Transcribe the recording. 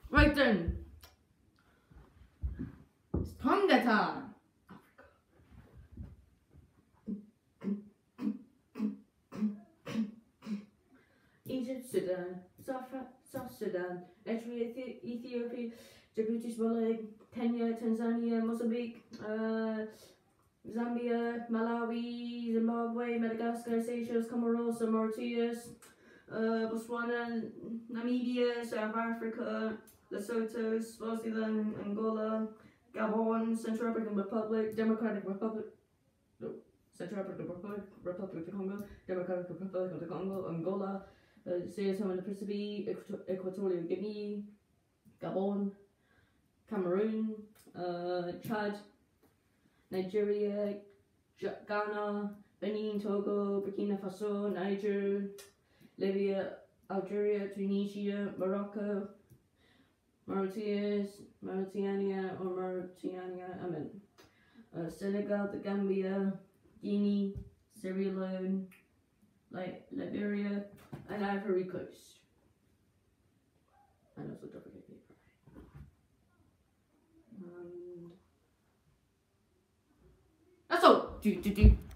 Right then. It's Tonga time. Egypt, Sudan, South Sudan, Eritrea, Ethiopia, Djibouti, Somalia, Kenya, Tanzania, Mozambique, Zambia, Malawi, Zimbabwe, Madagascar, Seychelles, Comoros, Mauritius, Botswana, Namibia, South Africa, Lesotho, Swaziland, Angola, Gabon, Central African Republic, Democratic Republic, Central African Republic, Republic of the Congo, Democratic Republic of the Congo, Angola, Sao Tome and Principe, Equatorial Guinea, Gabon, Cameroon, Chad, Nigeria, Ghana, Benin, Togo, Burkina Faso, Niger, Libya, Algeria, Tunisia, Morocco, Mauritania, Senegal, the Gambia, Guinea, Sierra Leone, Liberia, and Ivory Coast. And also don't forget paper. And that's all.